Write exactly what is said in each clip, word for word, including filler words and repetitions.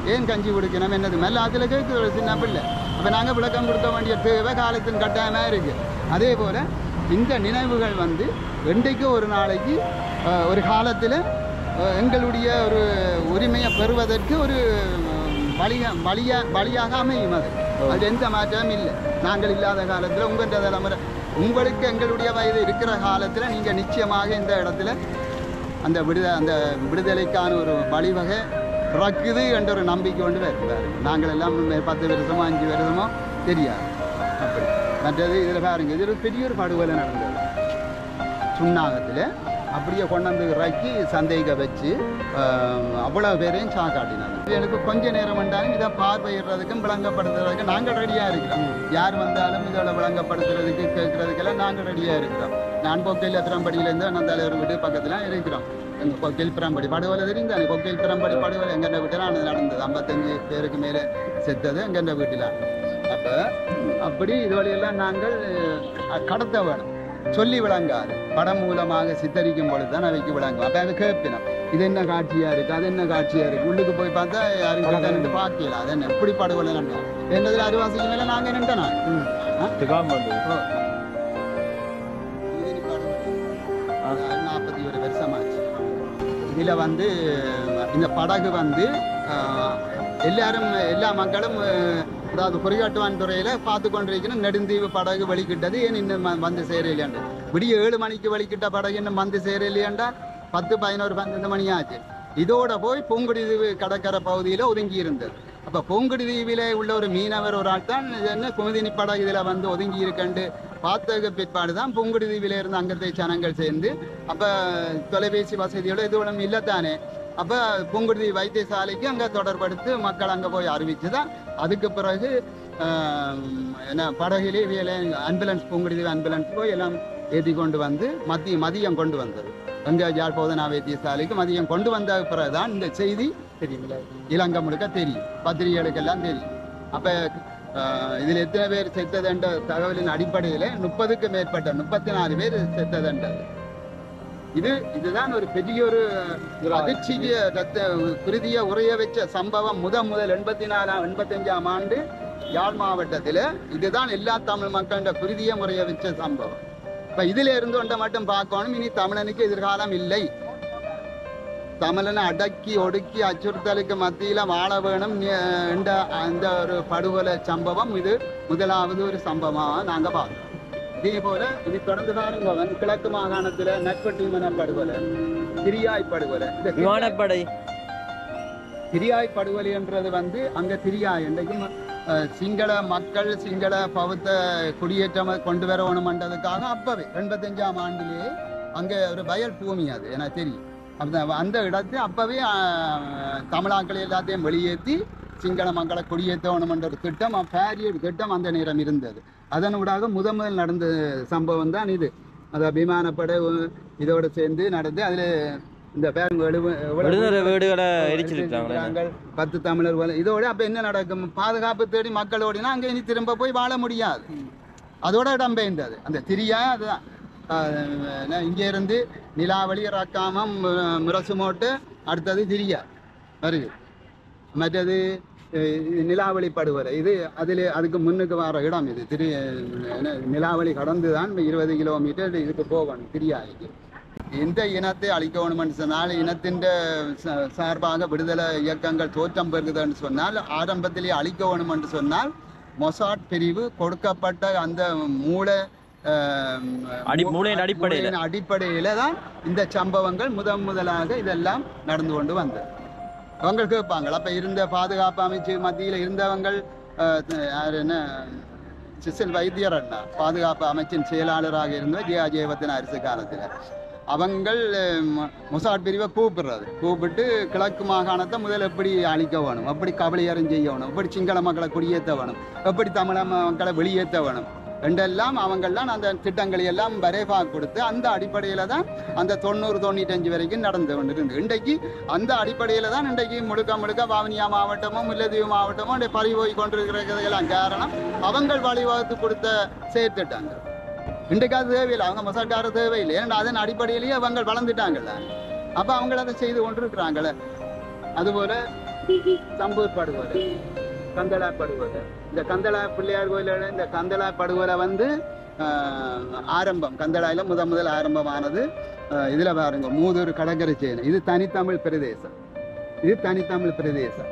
ஏன் கஞ்சி குடிக்கணும் என்னது மேலே அதில் கேட்குற சின்ன பிள்ளை அப்போ நாங்கள் விளக்கம் கொடுக்க வேண்டிய தேவை காலத்தின் கட்டாயமாக இருக்குது. அதே போல் இந்த நினைவுகள் வந்து என்றைக்கு ஒரு நாளைக்கு ஒரு காலத்தில் எங்களுடைய ஒரு உரிமையை பெறுவதற்கு ஒரு வழியா வழியா வழியாக அமையும். அது அது எந்த மாற்றமும் இல்லை. நாங்கள் இல்லாத காலத்தில் உங்கள் தலைமுறை உங்களுக்கு எங்களுடைய வயது இருக்கிற காலத்தில் நீங்கள் நிச்சயமாக இந்த இடத்துல அந்த விடுத அந்த விடுதலைக்கான ஒரு வழிவகை பிறக்குது என்ற ஒரு நம்பிக்கை கொண்டு வருவார். நாங்கள் எல்லாம் பத்து வருஷமோ அஞ்சு வருஷமோ தெரியாது. அப்படி மற்றது இதில் பாருங்க, இது ஒரு பெரிய ஒரு படுகொலை நடந்தது சுண்ணாகத்தில். அப்படியே கொண்டாந்து இறக்கி சந்தேக வச்சு அவ்வளோ பேரையும் சாக்காட்டினாங்க. எனக்கு கொஞ்ச நேரம் வந்தாலும் இதை பார்வையிடுறதுக்கும் விளங்கப்படுத்துறதுக்கு நாங்கள் ரெடியாக இருக்கிறோம். யார் வந்தாலும் இதோட விளங்கப்படுத்துறதுக்கு கேட்கறதுக்கெல்லாம் நாங்கள் ரெடியாக இருக்கிறோம். நான் கொக்கையில் திறம்படியிலேருந்து அண்ணன் தலைவர் வீட்டு பக்கத்தில் இருக்கிறோம். எங்கள் கொக்கையில் பிறம்படி படுகொலை தெரிந்தானே, கொக்கையில் பிறம்படி படுகொலை எங்கெண்ட வீட்டில் நடந்தது. ஐம்பத்தஞ்சு பேருக்கு மேலே செத்தது எங்கெண்ட வீட்டில். அப்போ அப்படி இது வழியெல்லாம் நாங்கள் கடத்த வேணும். சொல்லி விளங்காது, படம் மூலமாக சித்தரிக்கும் பொழுது தான் அவைக்கு விளங்கும். அப்போ அதை கேட்பினோம், இது என்ன காட்சியா இருக்கு, அது என்ன காட்சியா இருக்கு. உள்ளுக்கு போய் பார்த்தா யாரும் கிட்ட பார்க்கல. அது என்ன எப்படி படுகொலை நடந்தோம் என்னதுல அறுவாசிக்கு மேலே நாங்கள் நின்றோம். நாற்பத்தி ஒரு வருஷமாச்சு. இதில் வந்து இந்த படகு வந்து எல்லாரும் எல்லா மக்களும் அதாவது குறிகாட்டுவான் துறையில் பார்த்து கொண்டிருக்கணும். நெடுந்தீவு படகு வலிக்கிட்டது ஏன் இன்னும் வந்து சேரலையாண்டு. விடிய ஏழு மணிக்கு வலிக்கிட்ட படகு இன்னும் வந்து சேரலையாண்டா பத்து பதினோரு பன்னெண்டு மணி ஆச்சு. இதோட போய் பூங்குடி தீவு கடற்கரை பகுதியில் ஒதுங்கி இருந்தது. அப்போ பூங்குடி தீவில உள்ள ஒரு மீனவர் ஒரு ஆள் தான் என்ன குமுதினி படகு இதில் வந்து ஒதுங்கி இருக்கண்டு பார்த்ததுக்கு பிற்பாடு தான் பூங்குடி தீவில இருந்து அங்கத்தை ஜனங்கள் சேர்ந்து அப்போ தொலைபேசி வசதியோட இதுவும் இல்லைத்தானே. அப்போ பூங்குடி வைத்தியசாலைக்கு அங்கே தொடர்படுத்தி மக்கள் அங்கே போய் அறிவிச்சு தான் அதுக்கு பிறகு என்ன படகிலே இவையில ஆம்புலன்ஸ் பூங்குடி ஆம்புலன்ஸ் போய் எல்லாம் ஏற்றி கொண்டு வந்து மதிய மதியம் கொண்டு வந்தது. அங்கே யாழ் போதனா வைத்தியசாலைக்கு மதியம் கொண்டு வந்த பிறகுதான் இந்த செய்தி தெரியுமில்ல இலங்கை முழுக்க தெரியும், பத்திரிகைகளுக்கெல்லாம் தெரியும். அப்போ இதில் எத்தனை பேர் செத்ததுன்ற தகவலின் அடிப்படையில் முப்பதுக்கு மேற்பட்ட முப்பத்தி நாலு பேர் செத்ததுன்றது. இது இதுதான் ஒரு பெரிய ஒரு அதிர்ச்சிய குருதிய உரைய வச்ச சம்பவம். முதல் முதல் எண்பத்தி நாலாம் எண்பத்தி அஞ்சாம் ஆண்டு யாழ் மாவட்டத்தில் இதுதான் எல்லா தமிழ் மக்களோட குருதிய முறைய வச்ச சம்பவம். இப்ப இதுல இருந்து ஒன்றை மட்டும் பார்க்கணும், இனி தமிழனுக்கு எதிர்காலம் இல்லை. தமிழனை அடக்கி ஒடுக்கி அச்சுறுத்தலுக்கு மத்தியில வாழ வேணும் என்ற அந்த ஒரு படுகொலை சம்பவம் இது முதலாவது ஒரு சம்பவமாக நாங்க பார்க்கணும். இதே போல இது தொடர்ந்து பாருங்க, கிழக்கு மாகாணத்துல நட்பட்டி படுகொலை, திரியாய் படுகொலை. இந்த விமானப்படை திரியாய் படுகொலை என்றது வந்து அங்க திரியாய் என்றைக்கும் சிங்கள மக்கள் சிங்கள பௌத்த குடியேற்றம் கொண்டு வரணும்ன்றதுக்காக அப்பவே எண்பத்தஞ்சாம் ஆண்டிலேயே அங்க ஒரு வயல் பூமி அது எனக்கு தெரியும். அந்த அந்த இடத்தை அப்பவே தமிழாக்களை எல்லாத்தையும் வெளியேற்றி சிங்கள மக்களை குடியேற்றணும்ன்ற ஒரு திட்டம் பேரியட் திட்டம் அந்த நேரம் இருந்தது. அதனூடாக முதல் முதல் நடந்த சம்பவம் தான் இது. அந்த விமானப்படை இதோட சேர்ந்து நடந்து அதில் இந்த வீடுகளை எரிச்சிருக்காங்க பத்து தமிழர். இதோட அப்ப என்ன நடக்கும், பாதுகாப்பு தேடி மக்களோடனா அங்கே இனி திரும்ப போய் வாழ முடியாது. அதோட இடம்பெயர்ந்தது அந்த திரியா. அதுதான் இங்கே இருந்து நிலாவளி ரக்காமம் முரசுமோட்டு அடுத்தது திரியா வருது. மற்றது நிலாவளி படுகொலை இது அதில் அதுக்கு முன்னுக்கு வர இடம் இது திரு நிலாவளி கடந்து தான் இருபது கிலோமீட்டர் இதுக்கு போகணும் திரியாய்க்கு. இந்த இனத்தை அழிக்கணும்னு சொன்னால் இனத்தின் சார்பாக விடுதலை இயக்கங்கள் தோற்றம் பெறுகுதுன்னு சொன்னால் ஆரம்பத்திலேயே அழிக்கணும் என்று சொன்னால் மொசாட் பிரிவு கொடுக்கப்பட்ட அந்த மூளை அடிப்படையில் அடிப்படையில தான் இந்த சம்பவங்கள் முதன் முதலாக இதெல்லாம் நடந்து கொண்டு வந்தது. அவங்க கேட்பாங்க அப்ப இருந்த பாதுகாப்பு அமைச்சு மத்தியில் இருந்தவங்கள் யார் என்ன சிசில் வைத்தியர் அண்ணா பாதுகாப்பு அமைச்சின் செயலாளராக இருந்த ஜே அஜயவர்தன அரசு காலத்தில் அவங்கள் மொசாட் பிரிவை கூப்பிடுறது கூப்பிட்டு கிழக்கு மாகாணத்தை முதல் எப்படி அழிக்க வேணும், எப்படி கபளியரம் செய்ய வேணும், எப்படி சிங்கள மக்களை குடியேற்ற வேணும், எப்படி தமிழ மக்களை வெளியேற்ற வேணும் என்றெல்லாம் அவங்கள்லாம் அந்த திட்டங்களை எல்லாம் வரைபா கொடுத்து அந்த அடிப்படையில் தான் அந்த தொண்ணூறு தொண்ணூற்றஞ்சு வரைக்கும் நடந்து கொண்டிருந்து. இன்றைக்கு அந்த அடிப்படையில் தான் இன்றைக்கு முழுக்க முழுக்க வவுனியா மாவட்டமோ முல்லைத்தீவு மாவட்டமோ பறிபோய் கொண்டிருக்கிறதுக்கெல்லாம் காரணம் அவங்கள் வழிவகுத்து கொடுத்த செயற்திட்டங்கள். இன்றைக்கு அது தேவையில்லை, அவங்க மொசாட்டார தேவையில்லை. ஏன்னா அதன் அடிப்படையிலேயே அவங்க வளர்ந்துட்டாங்கல்ல. அப்போ அவங்கள அதை செய்து கொண்டிருக்கிறாங்களே. அதுபோல சம்பூர் படுகொலை, கந்தளா படுகொலை. இந்த கந்தளா பிள்ளையார் கோயிலோட இந்த கந்தளா படுகொலை வந்து ஆரம்பம், கந்தளாயில முதல் முதல் ஆரம்பமானது. இதுல பாருங்க, மூதூர் கடற்கரை சேனை. இது தனித்தமிழ் பிரதேசம், இது தனித்தமிழ் பிரதேசம்.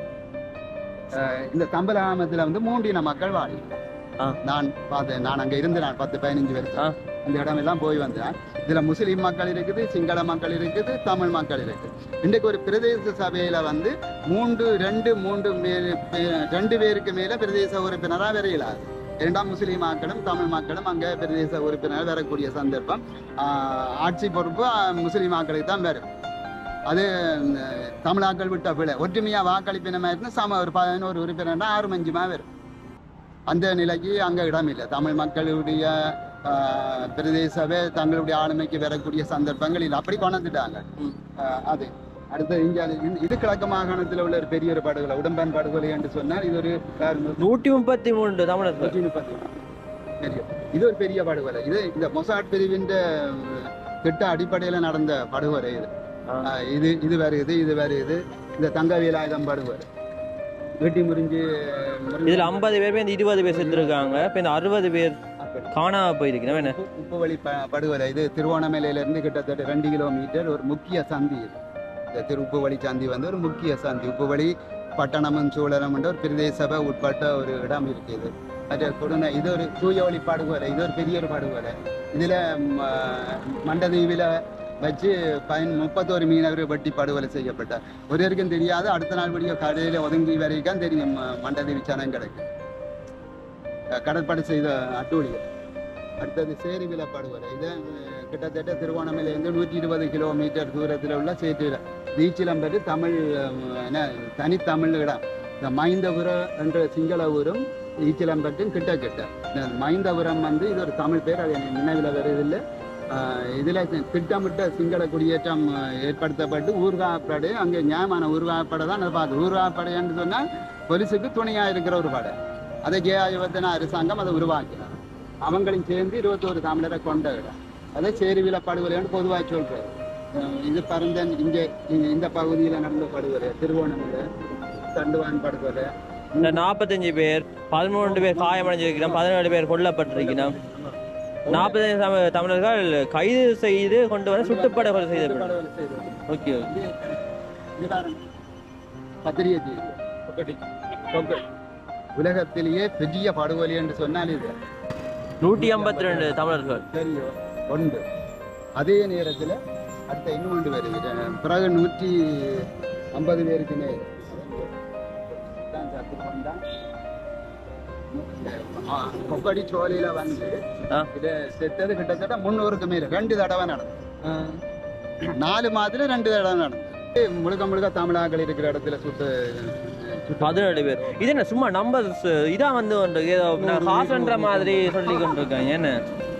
இந்த தம்பலாமத்துல வந்து மூன்றின மக்கள் வாழி. நான் பார்த்தேன், நான் அங்க இருந்து நான் பத்து பதினஞ்சு வருஷம் அந்த இடம் எல்லாம் போய் வந்தேன். இதுல முஸ்லீம் மக்கள் இருக்குது, சிங்கள மக்கள் இருக்குது, தமிழ் மக்கள் இருக்குது. இன்றைக்கு ஒரு பிரதேச சபையில வந்து மூன்று ரெண்டு மூன்று ரெண்டு பேருக்கு மேல பிரதேச உறுப்பினரா வரையிலாது. இரண்டாம் முஸ்லீம் மக்களும் தமிழ் மக்களும் அங்க பிரதேச உறுப்பினர் வரக்கூடிய சந்தர்ப்பம். ஆட்சி பொறுப்பு முஸ்லீம் மக்களுக்கு தான் வரும். அது தமிழாக்கள் விட்ட பிள்ளை ஒற்றுமையா வாக்களிப்பினமா இருந்தால் சம ஒரு பதினோரு உறுப்பினர்னா ஆறு மஞ்சுமா வரும். அந்த நிலைக்கு அங்க இடம் இல்லை. தமிழ் மக்களுடைய பிரதேசவே தங்களுடைய ஆளுமைக்கு வரக்கூடிய சந்தர்ப்பங்கள் இல்லை. அப்படி கொண்டுட்டாங்க. அது அடுத்த இங்க இது கிழக்கு மாகாணத்தில் உள்ள ஒரு பெரிய ஒரு படுகொலை, உடம்பன் படுகொலை என்று சொன்னால் இது ஒரு நூற்றி முப்பத்தி மூன்று தமிழர் நூற்றி முப்பத்தி பெரிய இது ஒரு பெரிய படுகொலை. இது இந்த மொசாட் பிரிவின் திட்ட அடிப்படையில் நடந்த படுகொலை. இது இது இது வருது இது வருது இந்த தங்கவேலாயுதம் படுகொலை வெட்டி முறிஞ்சு இதுல ஐம்பது பேர் இந்த இருபது பேர் செத்துருக்காங்க. இப்போ இந்த அறுபது பேர் காணாம போயிருக்கிறேன். உப்பு வழி படுகொலை இது திருவோணமலையில இருந்து கிட்டத்தட்ட ரெண்டு கிலோமீட்டர் ஒரு முக்கிய சந்தி. இது இந்த திரு உப்பு வழி சந்தி வந்து ஒரு முக்கிய சந்தி. உப்பு வழி பட்டணமும் சூழலும் ஒரு பிரதேச சபை உட்பட்ட ஒரு இடம் இருக்குது. அது கொடுன இது ஒரு தூய வழி படுகொலை. இது ஒரு பெரிய ஒரு படுகொலை. இதுல மண்டதீவில வச்சு பயன் முப்பத்தோரு மீனவர் வெட்டி படுகொலை செய்யப்பட்டார். ஒருவருக்கும் தெரியாது. அடுத்த நாள் படிய கடையில ஒதுங்கி வரைக்கும் தெரியும் மண்டதீவி சனங்களுக்கு கடற்படை செய்த அட்டூழியம். அடுத்தது சேரிவில படுகொலை. இது கிட்டத்தட்ட திருவோணமலையிலிருந்து நூற்றி இருபது கிலோமீட்டர் தூரத்தில் உள்ள சேற்றில நீச்சிலம்பது தமிழ் தனித்தமிழ் இடம். இந்த மைந்தபுரம் என்ற சிங்கள ஊரும் ஈச்சிலம்பட்டும் கிட்ட கிட்ட. இந்த மைந்தபுரம் வந்து இது ஒரு தமிழ் பேர், அது நினைவில் வருவதில்லை. இதுல திட்டமிட்ட சிங்கள குடியேற்றம் ஏற்படுத்தப்பட்டு ஊர்காப்படை அங்கே நியாயமான ஊர்காப்படை தான் அதை பார்த்து. ஊர்காப்படை என்று சொன்னால் போலீஸுக்கு துணையா இருக்கிற ஒரு படை. அதை கே ஆயுவத்தின அரசாங்கம் அதை உருவாக்கினார். அவங்களையும் சேர்ந்து இருபத்தோரு தமிழரை கொண்ட இடம். அதை சேருவில படுகொலைன்னு பொதுவாக சொல்றாரு. இது பரந்தன் இங்கே இந்த பகுதியில நடந்த படுகொலை, திருவோணமலை தண்டுவான் படுகொலை. இந்த நாற்பத்தஞ்சு பேர் பதிமூன்று பேர் காயமடைஞ்சிருக்கிறோம், பதினேழு பேர் கொல்லப்பட்டிருக்கிறோம். நாற்பத்தஞ்சு தமிழர்கள் கைது செய்து கொண்டு வர சுட்டுப்படை செய்த ஓகே பத்திரிகை உலகத்திலேயே பெரிய படுகொலை என்று சொன்னால் இது நூற்றி ஐம்பத்தி ரெண்டு தமிழர்கள் தெரியும் ஒன்று. அதே நேரத்தில் அடுத்த இன்னொன்று வருது. பிறகு நூற்றி ஐம்பது பேருக்கு மேல் கொக்கடி சோலையில வந்து செத்தது கிட்டத்தட்ட முன்னூறுக்கு மேல ரெண்டு தடவை நடந்தது. நாலு மாதத்துல ரெண்டு தடவை நடந்தது. முழுக்க முழுக்க தமிழாக்கள் இருக்கிற இடத்துல சுட்டு பதினேழு பேர். இது என்ன சும்மா நம்பர் இதான் வந்து காசுன்ற மாதிரி சொல்லி கொண்டிருக்காங்க. என்ன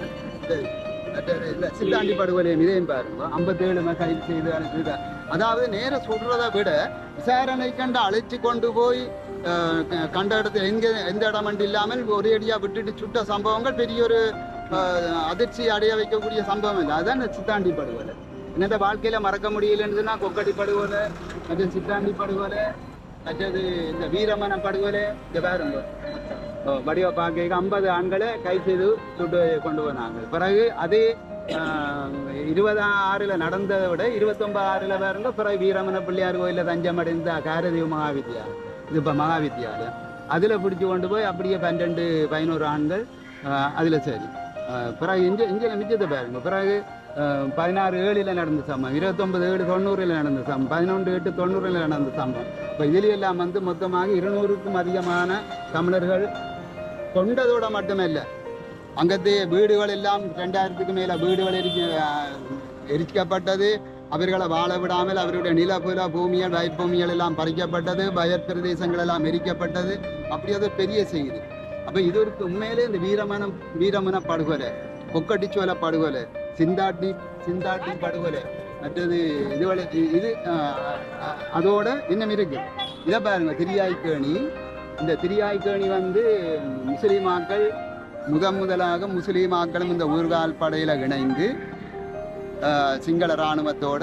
சித்தாண்டி படுகொலையும் இதையும் பாருங்க. ஐம்பத்தி ஏழு கைது செய்து அதாவது நேர சொல்றதை விட விசாரணை கண்டு அழைச்சி கொண்டு போய் கண்ட இடத்துல எங்க எந்த இடம் இல்லாமல் ஒரே அடியா விட்டுட்டு சுட்ட சம்பவங்கள் பெரிய ஒரு அதிர்ச்சி அடைய வைக்கக்கூடிய சம்பவம் இல்லை. அதுதான் சித்தாண்டி படுகொலை. என்னோட வாழ்க்கையில மறக்க முடியலன்னு கொக்கடி படுகொலை, மற்ற சித்தாண்டி படுகொலை, மற்றது இந்த வீரமன படுகொலை. இந்த பாருங்க வடிவ பார்க்க ஐம்பது ஆண்களை கை செய்து சுட்டு கொண்டு போனாங்க. பிறகு அதே இருபதாம் ஆறுல நடந்ததை விட இருபத்தி ஒன்பது ஆறுல பாருங்க. பிறகு வீரமன பிள்ளையார் கோயில தஞ்சம் அடைந்த காரதீவ மகாவித்யாலயம், இது இப்போ மகாவித்யாலயம், அதுல பிடிச்சி கொண்டு போய் அப்படியே பன்னெண்டு பதினோரு ஆண்கள் அதுல சரி. பிறகு இஞ்ச இஞ்சில மிச்சத்தை பாருங்க. பிறகு பதினாறு ஏழுல நடந்த சம்பவம், இருபத்தொன்பது ஏழு தொண்ணூறுல நடந்த சம்பவம், பதினொன்று எட்டு தொண்ணூறுல நடந்த சம்பவம். இப்போ இதுலையெல்லாம் வந்து மொத்தமாக இருநூறுக்கும் அதிகமான தமிழர்கள் கொண்டதோட மட்டுமல்ல, அங்கத்தே வீடுகள் எல்லாம் ரெண்டாயிரத்துக்கு மேல வீடுகள் எரிக்க எரிக்கப்பட்டது. அவர்களை வாழ விடாமல் அவருடைய நிலப்புல பூமியல் வயற்பூமிகள் எல்லாம் பறிக்கப்பட்டது. வயற் பிரதேசங்கள் எல்லாம் எரிக்கப்பட்டது. அப்படி அது பெரிய செய்தி. அப்ப இது ஒரு உண்மையிலே இந்த வீரமனம் வீரமன படுகொலை, கொக்கட்டிச்சோலை படுகொலை, சிந்தாட்டி சிந்தாட்டி படுகொலை, மற்றது இதுவரை இது அதோட இன்னும் இருக்கு. இதை பாருங்க, திரியாய்க்கேணி. இந்த திரியாய்க்கேணி வந்து முஸ்லீமாக்கள் முதன் முதலாக முஸ்லீமாக்களும் இந்த ஊர்கால் படையில இணைந்து சிங்கள இராணுவத்தோட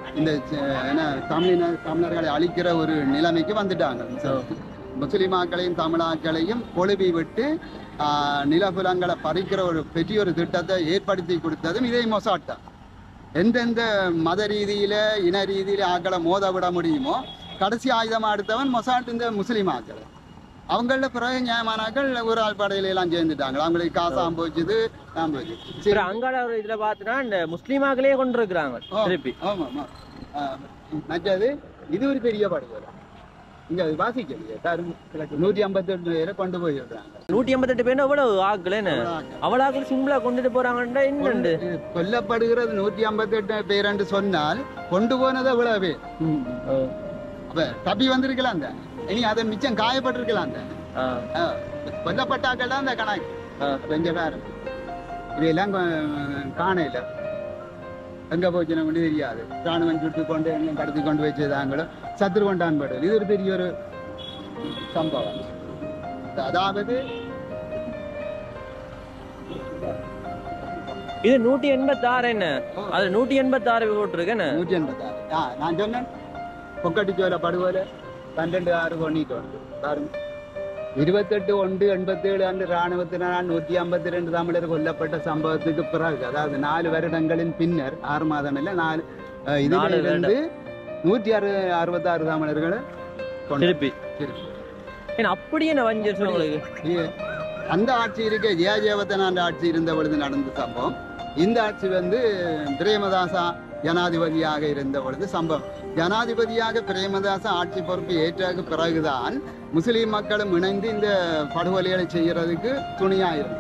இந்த என்ன தமிழின தமிழர்களை அழிக்கிற ஒரு நிலைமைக்கு வந்துட்டாங்க. முஸ்லிமாக்களையும் தமிழாக்களையும் கொழுவி விட்டு நிலபுலங்களை பறிக்கிற ஒரு பெரிய ஒரு திட்டத்தை ஏற்படுத்தி கொடுத்ததும் இதே மொசாட் தான். எந்தெந்த மத ரீதியில இன ரீதியில ஆக்களை மோத விட முடியுமோ கடைசி ஆயுதமாக எடுத்தவன் மொசாட் இந்த முஸ்லீம் ஆக்களை. அவங்கள பிறகு நியாயமானாக்கள் ஒரு ஆள் படையில எல்லாம் சேர்ந்துட்டாங்க. அவங்களுக்கு காசு அம்போச்சுது சரி. அங்கால ஒரு இதுல பாத்துனா இந்த முஸ்லீமாக்களே கொண்டு இருக்கிறாங்க திருப்பி. ஆமா ஆமா. மற்றது இது ஒரு பெரிய படுகொலை. இங்க வாசிக்கலையே நூற்றி ஐம்பத்தி எட்டு பேரை கொண்டு போயிடுறாங்க. நூற்றி ஐம்பத்தி எட்டு பேர் எவ்வளவு ஆக்கலன்னு அவ்வளோ ஆக்கள் சிம்பிளா கொண்டுட்டு போறாங்கன்றா என்னண்டு கொல்லப்படுகிறது நூற்றி ஐம்பத்தி எட்டு பேர் என்று சொன்னால் கொண்டு போனது எவ்வளவு பேர்? அப்ப தப்பி வந்திருக்கலாம் அந்த இனி அதை மிச்சம் காயப்பட்டிருக்கலாம் அந்த கொல்லப்பட்டாக்கள் தான் அந்த கணக்கு. கொஞ்சம் பேர் இதையெல்லாம் காணையில எங்க போச்சு நமக்கு தெரியாது. ராணுவம் சுட்டு கொண்டு எங்க கடத்தி கொண்டு வச்சதாங்களோ சத்துரு கொண்டான் படுவது இது ஒரு பெரிய ஒரு சம்பவம். அதாவது இது நூற்றி எண்பத்தி ஆறு என்ன அது நூற்றி எண்பத்தி ஆறு போட்டிருக்கேன். நூற்றி எண்பத்தி ஆறு நான் சொன்னேன் பொக்கட்டி சோலை படுகொலை பன்னெண்டு ஆறு பண்ணிட்டு பாருங்க. இருபத்தெட்டு ஒன்று எண்பத்தி ஏழு ஆண்டு இராணுவத்தினால் நூற்றி ஐம்பத்தி ரெண்டு தமிழர் கொல்லப்பட்ட சம்பவத்துக்கு பிறகு அதாவது நாலு வருடங்களின் பின்னர் ஆறு மாதம் இல்லை நாலு இதுல இருந்து நூற்றி அறு அறுபத்தி ஆறு தமிழர்களை திருப்பி அப்படி என்ன வஞ்சர் அந்த ஆட்சி இருக்க ஜெயஜேவத்தனாண்ட ஆட்சி இருந்த பொழுது நடந்த சம்பவம். இந்த ஆட்சி வந்து பிரேமதாசா ஜனாதிபதியாக இருந்த பொழுது சம்பவம். ஜனாதிபதியாக பிரேமதாச ஆட்சி பொறுப்பு ஏற்ற பிறகுதான் முஸ்லீம் மக்களும் இணைந்து இந்த படுகொலைகளை செய்யறதுக்கு துணியாயிருந்தது.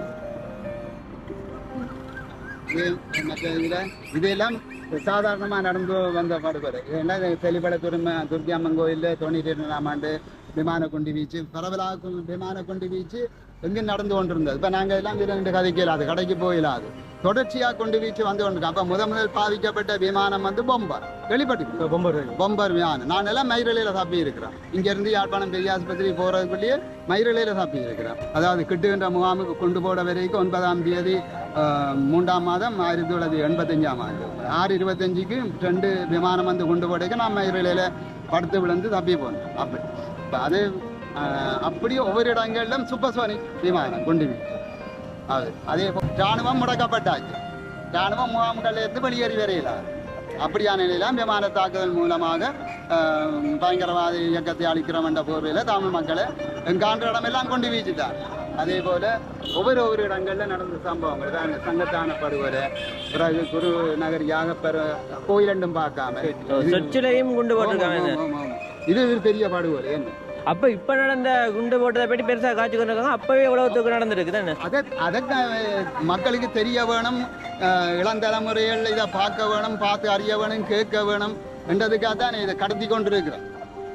இதெல்லாம் சாதாரணமா நடந்து வந்த படுகொலை. இதெல்லாம் தெளிபட துரும துர்கி அம்மன் கோயில்ல தொண்ணூற்றி ரெண்டாம் ஆண்டு விமான குண்டு வீச்சு பரவலாக விமான குண்டு வீச்சு எங்கே நடந்து கொண்டிருந்தது. இப்ப நாங்க எல்லாம் இரண்டு கதைக்கு இல்லாது கடைக்கு போயிடாது தொடர்ச்சியா கொண்டு வீச்சு வந்து கொண்டிருக்கோம். அப்ப முத முதல் பாதிக்கப்பட்ட விமானம் வந்து பொம்பர் வெளிப்பட்டு பொம்பர் பொம்பர் விமானம். நான் எல்லாம் மயிரலையில தப்பி இருக்கிறேன். இங்க இருந்து யாழ்ப்பாணம் பெரிய ஆஸ்பத்திரி போறதுக்குள்ளேயே மயிரலையில தப்பி இருக்கிறேன். அதாவது கிட்டுகின்ற முகாமுக்கு கொண்டு போட வரைக்கும் ஒன்பதாம் தேதி மூன்றாம் மாதம் ஆயிரத்தி தொள்ளாயிரத்தி எண்பத்தஞ்சாம் ஆண்டு ஆறு இருபத்தஞ்சுக்கு ரெண்டு விமானம் வந்து கொண்டு போடைக்க நான் மயிரலையில படுத்து விழுந்து தப்பி போனேன். அப்படி இப்ப அது அப்படியே ஒவ்வொரு இடங்களிலும் சூப்பர்சோனிக் விமானம் கொண்டு வீச்சு அது அதே ராணுவம் முடக்கப்பட்டாச்சு. ராணுவம் முகாம்கள் இருந்து வெளியேறி வரையில அப்படியான நிலையிலாம் விமான தாக்குதல் மூலமாக பயங்கரவாத இயக்கத்தை அளிக்கிறோம் என்ற போர்வையில தமிழ் மக்களை எங்காண்ட இடமெல்லாம் கொண்டு வீச்சுட்டார். அதே போல ஒவ்வொரு ஒவ்வொரு இடங்கள்ல நடந்த சம்பவங்கள் தான் சங்கத்தான படுகொலை பிறகு குரு நகர் யாகப்பெற கோயிலண்டும் பார்க்காம கொண்டு போட்டிருக்காங்க. இது ஒரு பெரிய படுகொலை. என்ன அப்ப இப்ப நடந்த குண்டு போட்டதை பற்றி பெருசா காட்சி கொண்டிருக்காங்க. அப்பவே எவ்வளவு தூக்கம் நடந்திருக்கு தானே. அதை அதற்கு மக்களுக்கு தெரிய வேணும். இளந்தலைமுறைகள் இதை பார்க்க வேணும், பார்த்து அறிய வேணும், கேட்க வேணும் என்றதுக்காக தான் இதை கடத்தி கொண்டிருக்கிறோம்.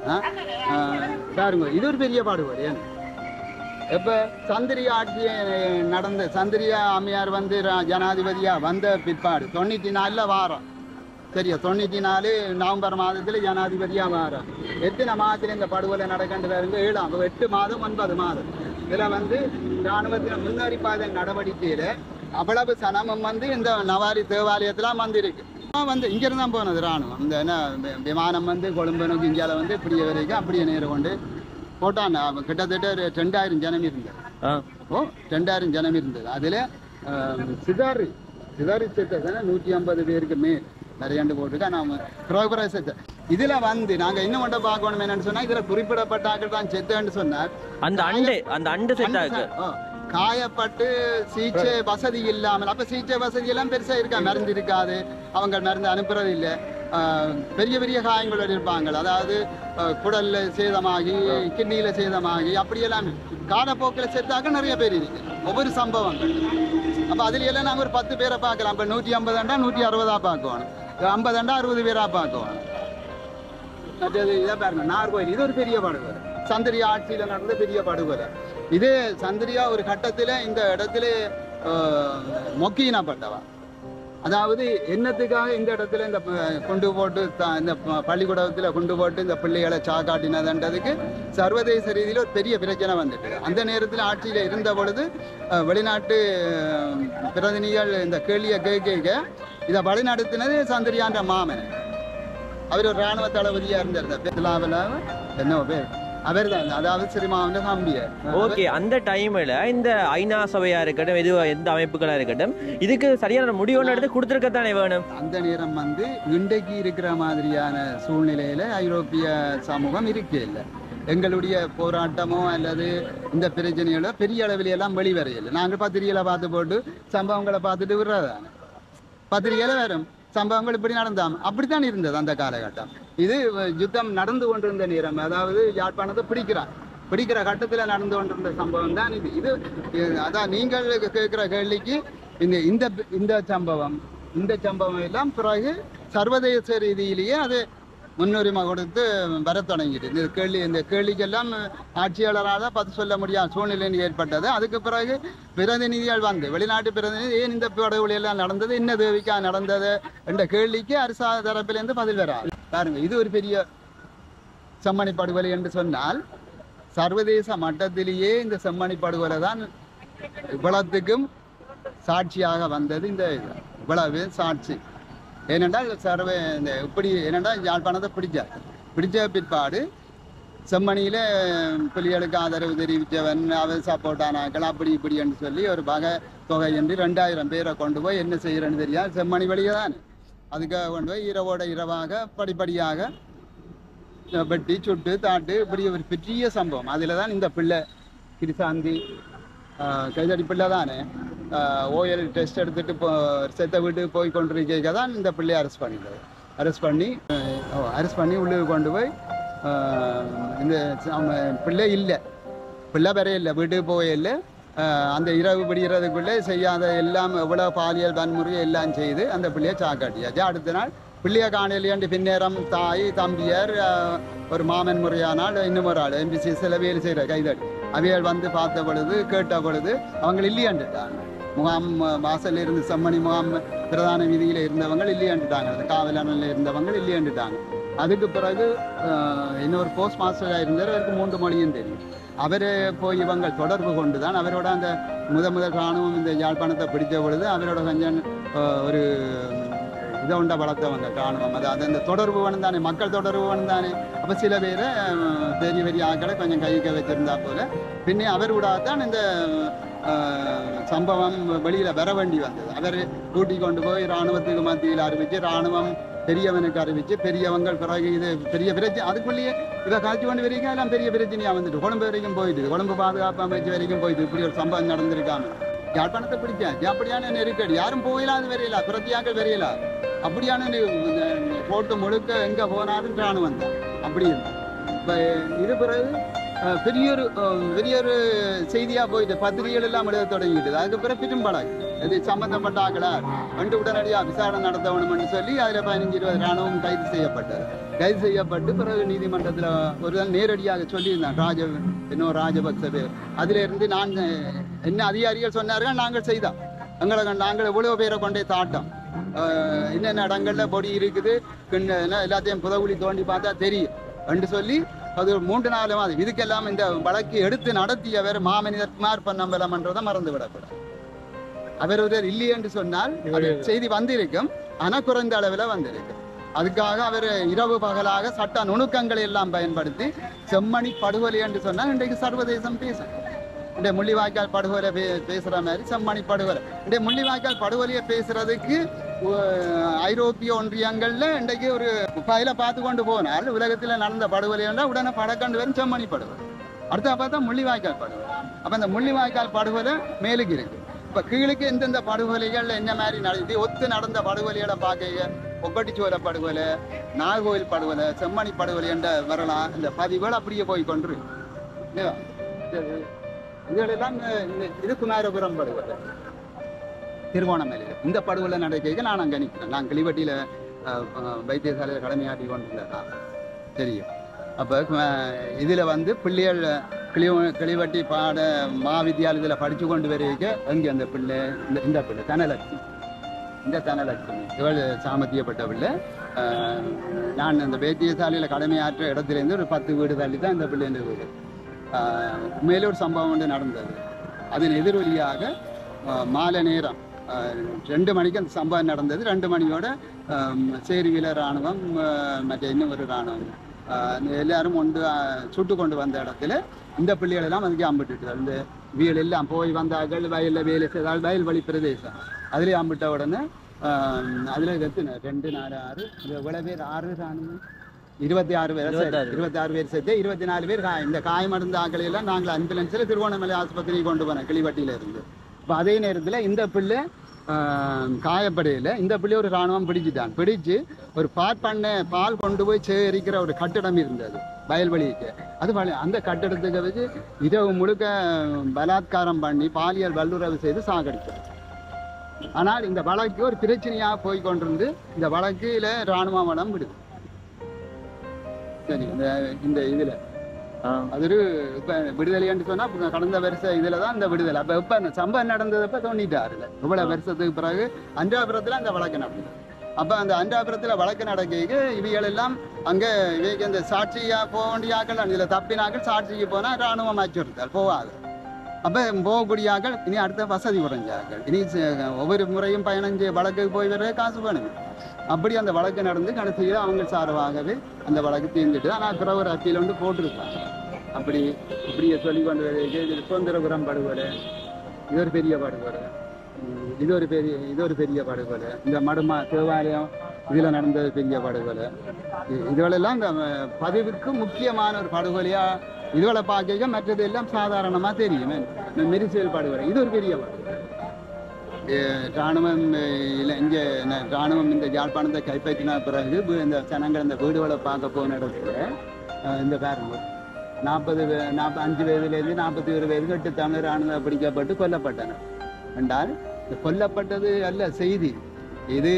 பாருங்க இது ஒரு பெரிய பாடுபாடு. ஏன் இப்ப சந்திரியா ஆட்சி நடந்த சந்திரியா அம்மையார் வந்து ஜனாதிபதியா வந்த பிற்பாடு தொண்ணூத்தி நாலுல வாரம் சரியா தொண்ணூத்தி நாலு நவம்பர் மாதத்துல ஜனாதிபதியா வாரம் எத்தனை மாதத்துல இந்த படுகொலை நடக்கின்ற பாருங்க ஏழாம் எட்டு மாதம் ஒன்பது மாதம் இதுல வந்து இராணுவத்தின முன்னறிப்பாத நடவடிக்கையில அவ்வளவு சனமும் வந்து இந்த நவாரி தேவாலயத்துல வந்து இருக்கு வந்து இங்க இருந்தா போனது இராணுவம். இந்த என்ன விமானம் வந்து கொழும்பு நோக்கி இந்தியால வந்து இப்படியே வரைக்கும் அப்படியே நேரம் கொண்டு போட்டான். கிட்டத்தட்ட ஒரு ரெண்டாயிரம் ஜனம் இருந்தது. ஓ ரெண்டாயிரம் ஜனம் இருந்தது. அதுல சிதாரி சிதாரி சேர்த்த நூற்றி ஐம்பது பேருக்கு மேல் நிறையாண்டு போட்டுருக்கா. நாம புரோகிரஸ் இதுல வந்து நாங்க இன்னும் மட்டும் பார்க்கணும் என்னன்னு சொன்னா இதுல குறிப்பிடப்பட்ட ஆக்கள் தான் செத்துன்னு சொன்னார். அந்த அண்டை அந்த அண்டு செத்தாக்கு காயப்பட்டு சிகிச்சை வசதி இல்லாமல் அப்ப சிகிச்சை வசதி எல்லாம் பெருசா இருக்கா மருந்து இருக்காது. அவங்க மருந்து அனுப்புறது இல்லை. பெரிய பெரிய காயங்களோடு இருப்பாங்க. அதாவது குடல்ல சேதமாகி கிட்னியில சேதமாகி அப்படியெல்லாம் காலப்போக்கில் செத்தாக்க நிறைய பேர் இருக்கு ஒவ்வொரு சம்பவங்கள். அப்ப அதுல எல்லாம் நாங்க ஒரு பத்து பேரை பார்க்கலாம். இப்ப நூற்றி ஐம்பது ஆண்டா நூற்றி அறுபதா பார்க்கணும், ஐம்பது ஆண்டா அறுபது பேரா பார்க்கணும். மற்றது இதை பாருங்க நார்கோயில் இது ஒரு பெரிய படுகொலை. சந்திரியா ஆட்சியில நடந்த பெரிய படுகொலை இது. சந்திரியா ஒரு கட்டத்துல இந்த இடத்துல மொக்கியினப்பட்டவா. அதாவது என்னத்துக்காக இந்த இடத்துல இந்த கொண்டு போட்டு இந்த பள்ளிக்கூடத்துல கொண்டு போட்டு இந்த பிள்ளைகளை சாக்காட்டினதுன்றதுக்கு சர்வதேச ரீதியில் ஒரு பெரிய பிரச்சனை வந்துட்டு அந்த நேரத்தில் ஆட்சியில இருந்த பொழுது வெளிநாட்டு பிரதிநிதிகள் இந்த கேள்வியை கேட்க இதை வழிநடத்தினது சந்திரியான்ற மாமன். அவர் ஒரு இராணுவ தளபதியா இருந்தார் என்ன பேர் அவர் தான், அதாவது சிறுமாவன தம்பியார். ஓகே, அந்த டைம்ல இந்த ஐநா சபையா இருக்கட்டும், எது எந்த அமைப்புகளா இருக்கட்டும், இதுக்கு சரியான முடிவு ஒன்று எடுத்து கொடுத்துருக்கத்தானே வேணும். அந்த நேரம் வந்து இன்றைக்கு இருக்கிற மாதிரியான சூழ்நிலையில ஐரோப்பிய சமூகம் இருக்கே இல்லை. எங்களுடைய போராட்டமோ அல்லது இந்த பிரச்சனைகளோ பெரிய அளவில் எல்லாம் வெளிவரையில்லை. நாங்கள் பத்திரிகையில பார்த்து போட்டு சம்பவங்களை பார்த்துட்டு விடுறதானே, பத்திரிகையில வரும் சம்பவங்கள் இப்படி நடந்தாம். அப்படித்தான் இருந்தது அந்த காலகட்டம். இது யுத்தம் நடந்து கொண்டிருந்த நேரம், அதாவது யாழ்ப்பாணத்தை பிடிக்கிறார் பிடிக்கிற கட்டத்தில் நடந்து கொண்டிருந்த சம்பவம் தான் இது. இது அதான் நீங்கள் கேட்கிற கேள்விக்கு இந்த இந்த இந்த சம்பவம் இந்த சம்பவம் எல்லாம் பிறகு சர்வதேச ரீதியிலேயே அது முன்னுரிமை கொடுத்து வர தொடங்கிட்டு. இந்த கேள்வி இந்த கேள்விக்கெல்லாம் ஆட்சியாளரால் பதில் சொல்ல முடியாத சூழ்நிலை ஏற்பட்டது. அதுக்கு பிறகு பிரதிநிதிகள் வந்து வெளிநாட்டு பிரதிநிதி ஏன் இந்த படுகொலை எல்லாம் நடந்தது, என்ன தேவிக்காக நடந்தது என்ற கேள்விக்கு அரசு தரப்பிலிருந்து பதில் வராது. பாருங்க, இது ஒரு பெரிய செம்மணி படுகொலை என்று சொன்னால் சர்வதேச மட்டத்திலேயே இந்த செம்மணி படுகொலை தான் இவ்வளத்துக்கும் சாட்சியாக வந்தது. இந்த இவ்வளவு சாட்சி ஏனென்றால் சர்வே இந்த இப்படி ஏனென்றால் யாழ்ப்பாணத்தை பிடிச்சார். பிடிச்ச பிற்பாடு செம்மணியில் புலிகளுக்கு ஆதரவு தெரிவித்தவன் அவர் சப்போர்ட் ஆனாக்கள் அப்படி இப்படி என்று சொல்லி ஒரு வகை தொகை என்று ரெண்டாயிரம் பேரை கொண்டு போய் என்ன செய்கிறேன்னு தெரியாது, செம்மணி வழியே தான் அதுக்காக கொண்டு போய் இரவோட இரவாக படிப்படியாக வெட்டி சுட்டு தாட்டு இப்படி ஒரு பெரிய சம்பவம். அதில் தான் இந்த பிள்ளை கிருசாந்தி கைதடி பிள்ளை தானே ஓஎல் டெஸ்ட் எடுத்துட்டு போ செத்த வீட்டுக்கு போய் கொண்டிருக்க தான் இந்த பிள்ளையை அரெஸ்ட் பண்ணிடுறது. அரெஸ்ட் பண்ணி அரெஸ்ட் பண்ணி உள்ளே கொண்டு போய் இந்த பிள்ளை இல்லை பிள்ளை வேற இல்லை வீட்டுக்கு போயில்லை. அந்த இரவு பிடிக்கிறதுக்குள்ளே செய்யாத எல்லாம் எவ்வளோ பாலியல் வன்முறை எல்லாம் செய்து அந்த பிள்ளையை சாக்காட்டியாச்சு. அடுத்த நாள் பிள்ளையை காணலையாண்டு பின்னேரம் தாய் தம்பியர் ஒரு மாமன் முறையானால் இன்னும் ஒரு ஆள் எம்பிசி சில வேலை செய்கிற கைதடி அவைகள் வந்து பார்த்த பொழுது கேட்ட பொழுது அவங்க இல்லையாண்டுட்டாங்க. முகாம் வாசலில் இருந்து செம்மணி முகாம் பிரதான வீதியில் இருந்தவங்க இல்லையாண்டுட்டாங்க, அந்த காவலனில் இருந்தவங்க இல்லையாண்டுட்டாங்க. அதுக்கு பிறகு இன்னொரு போஸ்ட் மாஸ்டராக இருந்தார், அவருக்கு மூன்று மொழியும் தெரியும். அவர் போய் இவங்க தொடர்பு கொண்டு தான் அவரோட அந்த முத முதல் இராணுவம் இந்த யாழ்ப்பாணத்தை பிடித்த பொழுது அவரோட கொஞ்சம் ஒரு இதை உண்ட வளர்த்தவங்க இராணுவம். அதாவது அந்த தொடர்பு வேணும் தானே, மக்கள் தொடர்பு வேணும் தானே. அப்போ சில பேரை பெரிய பெரிய ஆக்களை கொஞ்சம் கைக்க வச்சிருந்தா போல பின்னே அவர் விடாதான் இந்த சம்பவம் வெளியில வர வேண்டி வந்தது. அவர் கூட்டி கொண்டு போய் இராணுவத்துக்கு மத்தியில் அறிவிச்சு இராணுவம் பெரியவனுக்கு அறிவிச்சு பெரியவங்க பிறகு இது பெரிய பிரச்சனை. அதுக்குள்ளேயே இதை காய்ச்சி கொண்டு வரைக்கும் எல்லாம் பெரிய பிரச்சனையா வந்துட்டு கொழும்பு வரைக்கும் போயிட்டு கொழும்பு பாதுகாப்பு அமைச்சு வரைக்கும் போயிட்டு இப்படி ஒரு சம்பவம் நடந்திருக்காங்க. யாழ்ப்பாணத்தை பிடிச்சாச்சு. அப்படியான நெருக்கடி யாரும் போயிடாது வரையில பிரத்தியாக்கள் வரையில அப்படியான போட்டு முழுக்க எங்க போனாலும் இராணுவம் தான் அப்படி இருக்கு. இப்போ இது பிறகு பெரிய ஒரு பெரிய ஒரு செய்தியா போயிட்டு பத்திரிகைகள் எல்லாம் எழுத தொடங்கிட்டு அதுக்கு பிறகு பின்படாது இது சம்பந்தப்பட்ட ஆக்களா வந்து உடனடியாக விசாரணை நடத்தணும்னு சொல்லி அதில் பதினஞ்சு இருபது இராணுவம் கைது செய்யப்பட்டது. கைது செய்யப்பட்டு பிறகு நீதிமன்றத்தில் ஒரு நேரடியாக சொல்லியிருந்தாங்க ராஜ இன்னும் ராஜபக்ச பேர். அதில் இருந்து நான் என்ன அதிகாரிகள் சொன்னார்கள் நாங்கள் செய்தோம், எங்களை நாங்கள் எவ்வளோ பேரை கொண்டே தாட்டோம், என்னென்ன இடங்கள்ல பொடி இருக்குது எல்லாத்தையும் புதகுழி தோண்டி பார்த்தா தெரியும் என்று சொல்லி அது மூன்று நாலு மாதம் இதுக்கெல்லாம் இந்த வழக்கு எடுத்து நடத்தியவர் மாமனிதர் குமார் பொன்னம்பலம் என்றதை மறந்து விடக்கூடாது. அவர் ஒருவர் இல்லை என்று சொன்னால் செய்தி வந்திருக்கும், ஆனால் குறைந்த அளவில் வந்திருக்கும். அதுக்காக அவர் இரவு பகலாக சட்ட நுணுக்கங்களை எல்லாம் பயன்படுத்தி செம்மணி படுகொலை என்று சொன்னால் இன்றைக்கு சர்வதேசம் பேசும். இந்த முள்ளிவாய்க்கால் படுகொலை பே பேசுகிற மாதிரி செம்மணி படுகொலை இந்த முள்ளிவாய்க்கால் படுகொலையை பேசுறதுக்கு ஐரோப்பிய ஒன்றியங்களில் இன்றைக்கு ஒரு பயில பார்த்து கொண்டு போனால் உலகத்தில் நடந்த படுகொலை என்றால் உடனே படக்கண்டு வரும் செம்மணி படுகொலை, அடுத்த பார்த்தா முள்ளிவாய்க்கால் படுகொலை. அப்போ இந்த முள்ளிவாய்க்கால் படுகொலை மேலுக்கு இருக்கு. இப்போ கீழுக்கு எந்தெந்த படுகொலைகள் என்ன மாதிரி நடந்து ஒத்து நடந்த படுகொலைகளை பார்க்க ஒக்கட்டிச்சோலை படுகொலை, நாகோயில் படுகொலை, செம்மணி படுகொலை என்ற வரலாம் இந்த பதிவுகள் அப்படியே போய் கொண்டு இல்லையா. இதெல்லாம் இது குமாரபுரம் படுகொலை திருவோணமலையில் இந்த படுகொலை நடக்க நான் அங்கே நிற்கிறேன். நான் கிளிவட்டியில் வைத்தியசாலையில் கடமையாற்றி கொண்டிருந்தேன் தெரியும். அப்போ இதில் வந்து பிள்ளைகள் கிளி கிளிவட்டி பாட மாவித்தியாலயத்தில் படித்து கொண்டு வரைக்க அங்கே அந்த பிள்ளை இந்த இந்த பிள்ளை தனலட்சுமி இந்த தனலட்சுமி இவள் சாமத்தியப்பட்ட பிள்ளை. நான் அந்த வைத்தியசாலையில் கடமையாற்ற இடத்துலேருந்து ஒரு பத்து வீடு தள்ளி தான் இந்த பிள்ளை வீடு. மேலே ஒரு சம்பவம் வந்து நடந்தது. அதன் எதிரொலியாக மாலை நேரம் ரெண்டு மணிக்கு அந்த சம்பவம் நடந்தது. ரெண்டு மணியோட சேரிவில இராணுவம் மற்ற இன்னும் ஒரு இராணுவம் எல்லாரும் ஒன்று சுட்டு கொண்டு வந்த இடத்துல இந்த பிள்ளைகள் எல்லாம் அதுக்கு அம்பிட்டு இந்த வீடு எல்லாம் போய் வந்தார்கள், வயலில் வேலை செய்தால் வயல் வழி பிரதேசம் அதுலேயே அம்பிட்ட உடனே அதில் எத்தனை ரெண்டு நாலு ஆறு இவ்வளோ பேர் ஆறு இராணுவம் இருபத்தி ஆறு பேர் இருபத்தி ஆறு பேர் சேர்த்து இருபத்தி நாலு பேர் காயம். இந்த காயமடைந்த ஆக்களையெல்லாம் நாங்கள் ஆம்புலன்ஸில் திருவோணமலை ஆஸ்பத்திரிக்கு கொண்டு போனோம் கிளிவட்டியில் இருந்து. இப்போ அதே நேரத்தில் இந்த பிள்ளை காயப்படையில் இந்த பிள்ளை ஒரு இராணுவம் பிடிச்சிட்டான். பிடிச்சு ஒரு பால் பண்ண பால் கொண்டு போய் சேரிக்கிற ஒரு கட்டிடம் இருந்தது வயல்வெளிக்கு. அது அந்த கட்டிடத்துக்கு வச்சு இரவு முழுக்க பலாத்காரம் பண்ணி பாலியல் வல்லுறவு செய்து சாகடித்தார். ஆனால் இந்த வழக்கு ஒரு பிரச்சனையாக போய் கொண்டிருந்து இந்த வழக்கில் இராணுவ வளம் விடுது. சரி, இந்த இந்த இதில் அது ஒரு இப்போ விடுதலைன்னு சொன்னால் கடந்த வருஷம் இதில் தான் இந்த விடுதலை. அப்போ இப்போ அந்த சம்பவம் நடந்ததப்போ தோண்டிட்டாருல இவ்வளோ வருஷத்துக்கு பிறகு அன்றாபுரத்தில் அந்த வழக்கு நடந்தது. அப்போ அந்த அன்றாபுரத்தில் வழக்கு நடக்க இவைகள் எல்லாம் அங்கே இவைக்கு அந்த சாட்சியாக போக வேண்டியாக்கள் இதில் தப்பினாக்கள் சாட்சிக்கு போனால் இராணுவம் அச்சுறுத்தல் போகாது. அப்போ போகக்கூடியாக்கள் இனி அடுத்த வசதி குறைஞ்சாக்கள் இனி ஒவ்வொரு முறையும் பயணம் செய்ய வழக்குக்கு போய் வர காசு வேணும். அப்படி அந்த வழக்கு நடந்து கடைசியில் அவங்க சார்பாகவே அந்த வழக்கு தீர்ந்துட்டு ஆனால் பிற ஒரு அப்பீல் வந்து போட்டிருக்காங்க. அப்படி இப்படியே சொல்லி கொண்டு வர சுதந்திரபுரம் படுகொலை இது ஒரு பெரிய படுகொலை, இது ஒரு பெரிய இது ஒரு பெரிய படுகொலை, இந்த மடுமா தேவாலயம் இதில் நடந்தது பெரிய படுகொலை. இதுகளெல்லாம் இந்த பதிவுக்கு முக்கியமான ஒரு படுகொலையாக இதுகளை பார்க்க மற்றது எல்லாம் சாதாரணமாக தெரியும். மெரிசியல் படுகொலை இது ஒரு பெரிய படுகொலை. இராணுவம் இல்லை இங்கே இராணுவம் இந்த யாழ்ப்பாணத்தை கைப்பற்றின பிறகு இந்த ஜனங்கள் இந்த வீடுகளை பார்க்க போன இடத்துல இந்த பாருங்க நாற்பது நாற்பது அஞ்சு வயதுலேருந்து நாற்பத்தி ஒரு வயது எட்டு தமிழ் இராணுவம் பிடிக்கப்பட்டு கொல்லப்பட்டனர் என்றால் இந்த கொல்லப்பட்டது அல்ல செய்தி. இது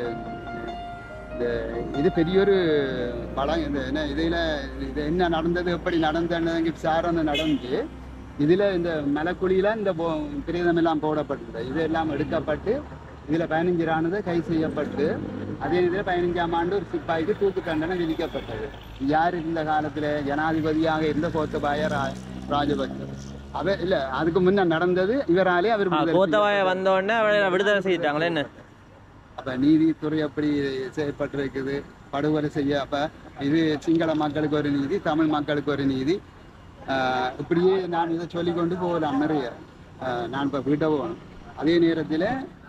இது பெரிய ஒரு படம். இந்த என்ன இதில் இது என்ன நடந்தது எப்படி நடந்தது விசாரணை நடந்து இதில் இந்த மலைக்குழியில் இந்த பிரேதம் எல்லாம் போடப்பட்டது. இதெல்லாம் எடுக்கப்பட்டு இதில் பதினஞ்சு இராணுவ கை செய்யப்பட்டு அதே இதில் பதினஞ்சாம் ஆண்டு ஒரு சிப்பாய்க்கு தூக்கு தண்டனை விதிக்கப்பட்டது. யார் இந்த காலத்தில் ஜனாதிபதியாக இருந்த கோத்தபாய ரா ராஜபக்ச அவ இல்லை அதுக்கு முன்ன நடந்தது இவராலே அவர் கோத்தபாய வந்தோடனே அவரை விடுதலை செய்யிட்டாங்களே என்ன. அப்போ நீதித்துறை அப்படி செய்யப்பட்டிருக்குது படுகொலை செய்ய. அப்போ இது சிங்கள மக்களுக்கு ஒரு நீதி, தமிழ் மக்களுக்கு ஒரு நீதி. இப்படியே நான் இதை சொல்லிக்கொண்டு போகலாம் நிறைய. நான் இப்போ வீட்டை போகணும். அதே நேரத்தில்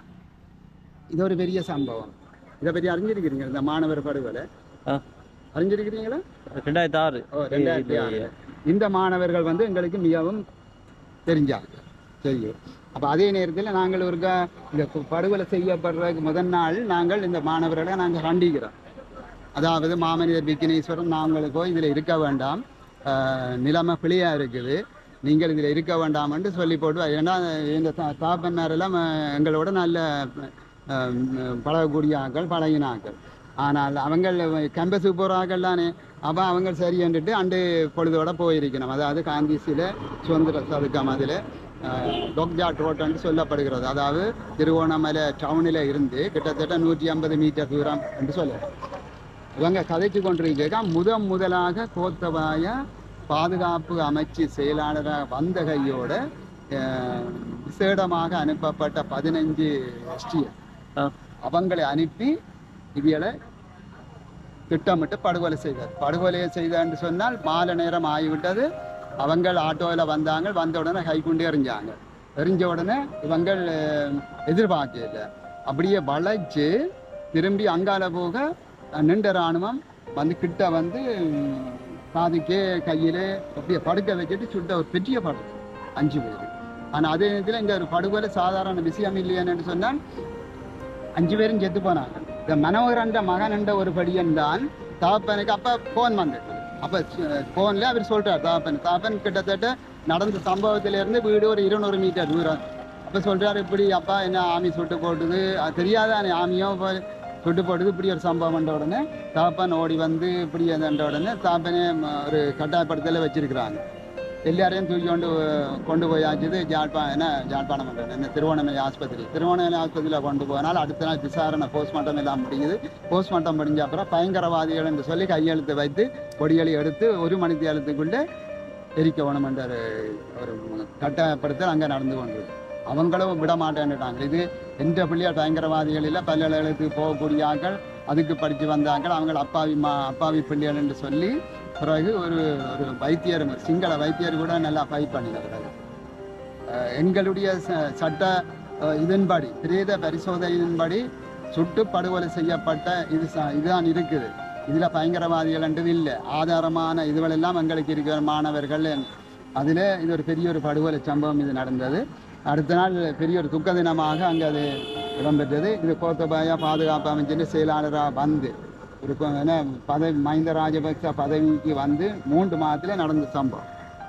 இது ஒரு பெரிய சம்பவம். இதை பற்றி அறிஞ்சிருக்கிறீங்க இந்த மாணவர் படுகொலை அறிஞ்சிருக்கிறீங்களா? ரெண்டாயிரத்தி ஆறு ஓ ரெண்டாயிரத்தி ஆறு இந்த மாணவர்கள் வந்து எங்களுக்கு மிகவும் தெரிஞ்சாங்க தெரியும். அப்போ அதே நேரத்தில் நாங்கள் ஒரு இந்த படுகொலை செய்யப்படுறதுக்கு முதல் நாள் நாங்கள் இந்த மாணவர்களை நாங்கள் கண்டிக்கிறோம். அதாவது மாமனிதர் விக்னேஸ்வரன் நாங்களுக்கோ இதில் இருக்க வேண்டாம், நிலைமை பிழையாக இருக்குது, நீங்கள் இதில் இருக்க வேண்டாம்னு சொல்லி போட்டு. ஏன்னா இந்த தாப்பன்னாரெல்லாம் எங்களோட நல்ல பழகக்கூடிய ஆக்கள் பழகின ஆக்கள். ஆனால் அவங்க கேம்பஸுக்கு போகிற ஆக்கள் தானே. அப்போ அவங்க சரி என்றுட்டு அண்டு பொழுதோட போயிருக்கணும். அதாவது காந்திசியில் சுதந்திர சதுக்கம் அதில் டொக்ஜாட் ரோட்டுன்னு சொல்லப்படுகிறது. அதாவது திருவோணமலை டவுனில் இருந்து கிட்டத்தட்ட நூற்றி ஐம்பது மீட்டர் தூரம் என்று சொல்ல இவங்க கதைச்சு கொண்டிருக்க முதன் முதலாக கோத்தபாய பாதுகாப்பு அமைச்சு செயலாளராக வந்த கையோட விசேடமாக அனுப்பப்பட்ட பதினஞ்சு எஸ்டிஎஸ் அவங்களை அனுப்பி இவளை திட்டமிட்டு படுகொலை செய்தார். படுகொலையை செய்தான்னு சொன்னால் மாலை நேரம் ஆகிவிட்டது. அவங்கள் ஆட்டோவில் வந்தாங்க. வந்த உடனே கைக்குண்டு எறிஞ்சாங்க. எறிஞ்ச உடனே இவங்கள் எதிர்பார்க்கல. அப்படியே வளைச்சு திரும்பி அங்கால போக நின்ற இராணுவம் வந்து கிட்ட வந்து காதுக்கே கையிலே அப்படியே படுக்க வச்சுட்டு சுட்ட ஒரு பெரிய படுகொலை அஞ்சு பேர். ஆனால் அதே நேரத்தில் இந்த ஒரு படுகொலை சாதாரண விஷயம் இல்லையான்னு சொன்னால் அஞ்சு பேரும் செத்து போனாங்க. இந்த மனோகரன்ற மகன் என்ற ஒரு படியன் தான் தாப்பனுக்கு அப்போ ஃபோன் வந்துட்டு. அப்போ ஃபோனில் அவர் சொல்கிறார் தாப்பன் தாப்பன் கிட்டத்தட்ட நடந்த சம்பவத்திலேருந்து வீடு ஒரு இருநூறு மீட்டர் தூரம். அப்போ சொல்கிறார் இப்படி அப்பா என்ன ஆமி சுட்டு போட்டுது தெரியாதானே ஆமியோ சுட்டு போட்டுது இப்படி ஒரு சம்பவம் என்ற உடனே தாப்பன் ஓடி வந்து இப்படி என்ற உடனே தாப்பனே ஒரு கட்டாயப்படுத்தல வச்சிருக்கிறாங்க. எல்லாரையும் தூக்கி கொண்டு கொண்டு போயாச்சுது ஜாழ்ப்பா என்ன ஜாழ்ப்பாணம் பண்ணுறது என்ன திருவோணமலை ஆஸ்பத்திரி. திருவோணமலை ஆஸ்பத்திரியில் கொண்டு போனால் அடுத்த நாள் விசாரணை போஸ்ட்மார்ட்டம் எல்லாம் முடியுது. போஸ்ட்மார்ட்டம் முடிஞ்ச அப்புறம் பயங்கரவாதிகள் என்று சொல்லி கையெழுத்து வைத்து பொடிகளை எடுத்து ஒரு மணித்தி எழுத்துக்குள்ளே எரிக்க வேணும் என்ற ஒரு கட்டாயப்படுத்தல் அங்கே நடந்து கொண்டு அவங்களும் விட மாட்டேன்னுட்டாங்க. இது எந்த பிள்ளையார் பயங்கரவாதிகள் இல்லை, பல்கலைக்கழகத்துக்கு போகக்கூடிய ஆட்கள், அதுக்கு படித்து வந்தார்கள், அவங்க அப்பாவி மா அப்பாவி பிள்ளைகள் என்று சொல்லி பிறகு ஒரு ஒரு வைத்தியர், சிங்கள வைத்தியர் கூட நல்லா ஃபைட் பண்ணினார். எங்களுடைய சட்ட இதன்படி, பிரேத பரிசோதனையின்படி சுட்டு படுகொலை செய்யப்பட்ட இது இதுதான் இருக்குது. இதில் பயங்கரவாதிகள் என்றது இல்லை. ஆதாரமான இதுகளெல்லாம் எங்களுக்கு இருக்கிற மாணவர்கள். அதில் இது ஒரு பெரிய ஒரு படுகொலை சம்பவம் இது நடந்தது. அடுத்த நாள் பெரிய ஒரு துக்க தினமாக அங்கே அது இடம்பெற்றது. இது கோத்தபாயா பாதுகாப்பு அமைச்சின் செயலாளராக வந்து ஒரு பதவி, மஹிந்த ராஜபக்ச பதவிக்கு வந்து மூன்று மாதத்தில் நடந்த சம்பவம்.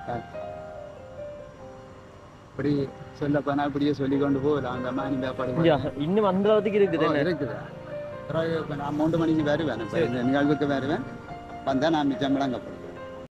இப்படி சொல்ல போனால் இப்படியே சொல்லி கொண்டு போகலாம். அந்த மாதிரி இன்னும் அந்த அளவுக்கு இருக்குது இருக்குது. பிறகு இப்போ நான் மூன்று மணிக்கு வருவேன், இந்த நிகழ்வுக்கு வருவேன். வந்தால் நான் மிச்சம் விளங்கப்படும்.